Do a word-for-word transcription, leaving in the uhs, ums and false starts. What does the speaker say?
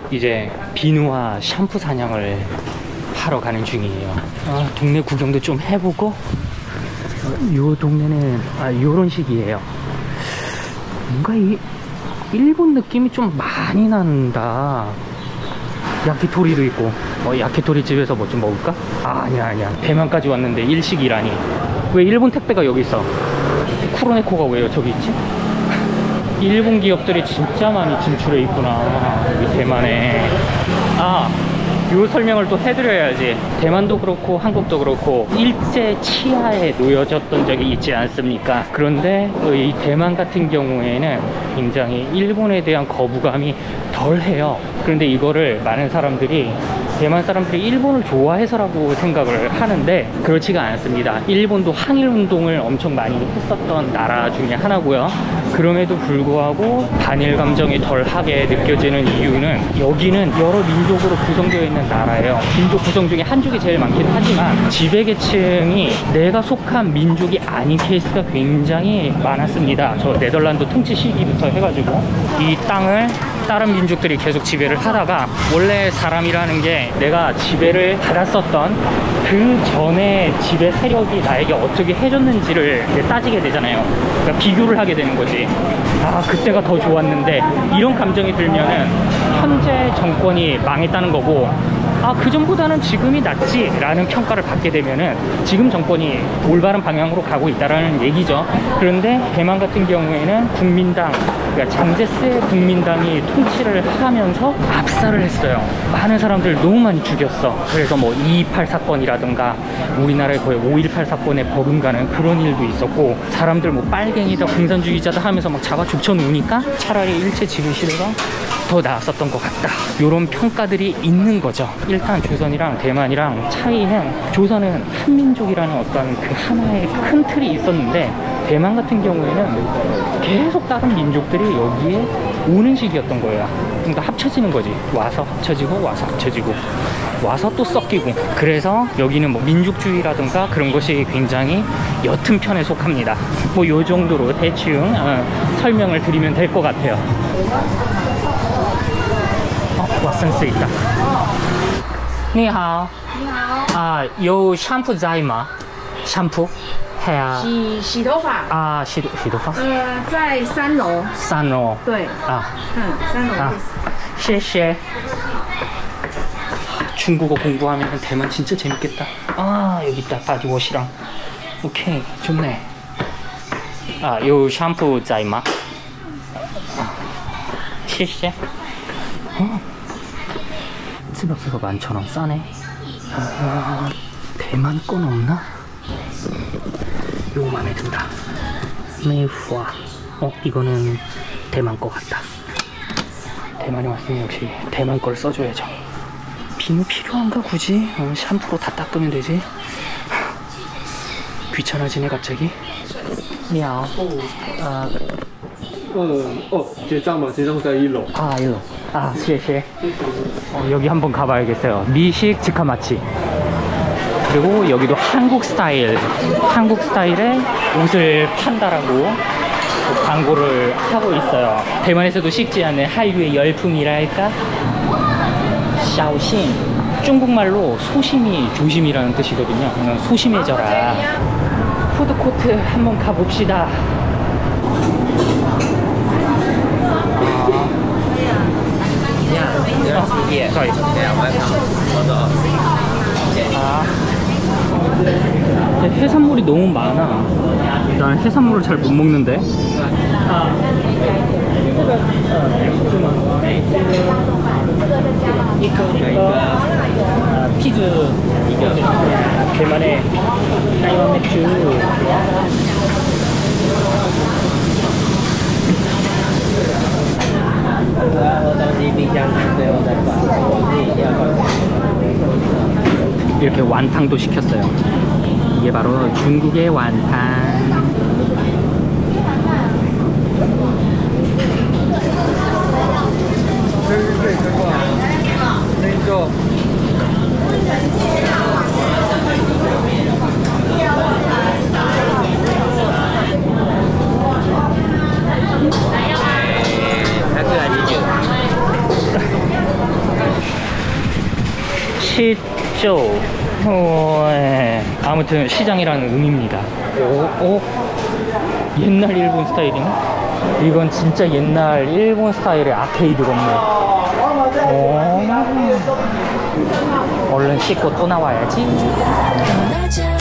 이제 비누와 샴푸 사냥을 하러 가는 중이에요. 아, 동네 구경도 좀 해보고. 어, 요 동네는 아 요런 식이에요. 뭔가 이 일본 느낌이 좀 많이 난다. 야키토리도 있고. 어, 야키토리 집에서 뭐 좀 먹을까? 아, 아니야 아니야. 대만까지 왔는데 일식이라니. 왜 일본 택배가 여기 있어? 쿠로네코가 왜 저기 있지? 일본 기업들이 진짜 많이 진출해 있구나, 여기 대만에. 아, 요 설명을 또 해드려야지. 대만도 그렇고 한국도 그렇고 일제 치하에 놓여졌던 적이 있지 않습니까? 그런데 이 대만 같은 경우에는 굉장히 일본에 대한 거부감이 덜해요. 그런데 이거를 많은 사람들이, 대만 사람들이 일본을 좋아해서라고 생각을 하는데 그렇지가 않습니다. 일본도 항일운동을 엄청 많이 했었던 나라 중에 하나고요. 그럼에도 불구하고 반일 감정이 덜하게 느껴지는 이유는, 여기는 여러 민족으로 구성되어 있는 나라예요. 민족 구성 중에 한족이 제일 많긴 하지만 지배계층이 내가 속한 민족이 아닌 케이스가 굉장히 많았습니다. 저 네덜란드 통치 시기부터 해가지고 이 땅을 다른 민족들이 계속 지배를 하다가, 원래 사람이라는 게 내가 지배를 받았었던 그 전에 지배 세력이 나에게 어떻게 해줬는지를 이제 따지게 되잖아요. 그러니까 비교를 하게 되는 거지. 아, 그때가 더 좋았는데, 이런 감정이 들면은 현재 정권이 망했다는 거고, 아, 그전보다는 지금이 낫지 라는 평가를 받게 되면은 지금 정권이 올바른 방향으로 가고 있다라는 얘기죠. 그런데 대만 같은 경우에는 국민당, 그러니까 장제스의 국민당이 통치를 하면서 압살을 했어요. 많은 사람들 너무 많이 죽였어. 그래서 뭐 이이팔 사건이라든가 우리나라의 거의 오일팔 사건에 버금가는 그런 일도 있었고, 사람들 뭐 빨갱이다 공산주의자다 하면서 막 잡아 죽쳐 놓으니까 차라리 일제 지배 시대가 더 나았었던 것 같다, 이런 평가들이 있는 거죠. 일단 조선이랑 대만이랑 차이는, 조선은 한민족이라는 어떤 그 하나의 큰 틀이 있었는데, 대만 같은 경우에는 계속 다른 민족들이 여기에 오는 식이었던 거예요. 그러니까 합쳐지는 거지. 와서 합쳐지고 와서 합쳐지고 와서 또 섞이고. 그래서 여기는 뭐 민족주의라든가 그런 것이 굉장히 옅은 편에 속합니다. 뭐 요 정도로 대충 어, 설명을 드리면 될 것 같아요. 어, 왓슨스 있다. 你好. 你好. 아, 有 샴푸 在吗? 샴푸? 헤어. 洗洗头发。 아, 洗洗头发. 呃，在三楼。 三楼. 对。 아. 嗯，三楼。 아. 谢谢. 중국어 공부하면 대만 진짜 재밌겠다. 아, 여기 있다. 바디워시랑. 오케이, 좋네. 아, 요 샴푸 在吗? 아. 谢谢. 어. 츠박스가 만천원 싸네. 아, 대만 건 없나? 요거 마음에 든다. 메이푸아. 어, 이거는 대만 거 같다. 대만에 왔으면 역시 대만 걸 써줘야죠. 비누 필요한가 굳이? 어, 샴푸로 다 닦으면 되지. 귀찮아지네 갑자기. 미안. 아, 어, 어, 结账吗? 结账在一楼. 아, 일로. 아, 谢谢. 어, 여기 한번 가봐야겠어요. 미식 직화마치. 그리고 여기도 한국 스타일, 한국 스타일의 옷을 판다라고 광고를 하고 있어요. 대만에서도 식지 않는 한류의 열풍이랄까? 샤오신. 중국말로 소심이 조심이라는 뜻이거든요. 소심해져라. 푸드코트 한번 가봅시다. 예, sorry. 아, 해산물이 너무 많아. 난 해산물을 잘 못 먹는데. 아, 이거 이거 아, 피즈 이거 대만의 타이완 맥주. 이렇게 완탕도 시켰어요. 이게 바로 중국의 완탕. 시조. 어, 예. 아무튼 시장이라는 의미입니다. 오, 오. 옛날 일본 스타일이네? 이건 진짜 옛날 일본 스타일의 아케이드 건물. 오. 얼른 씻고 또 나와야지.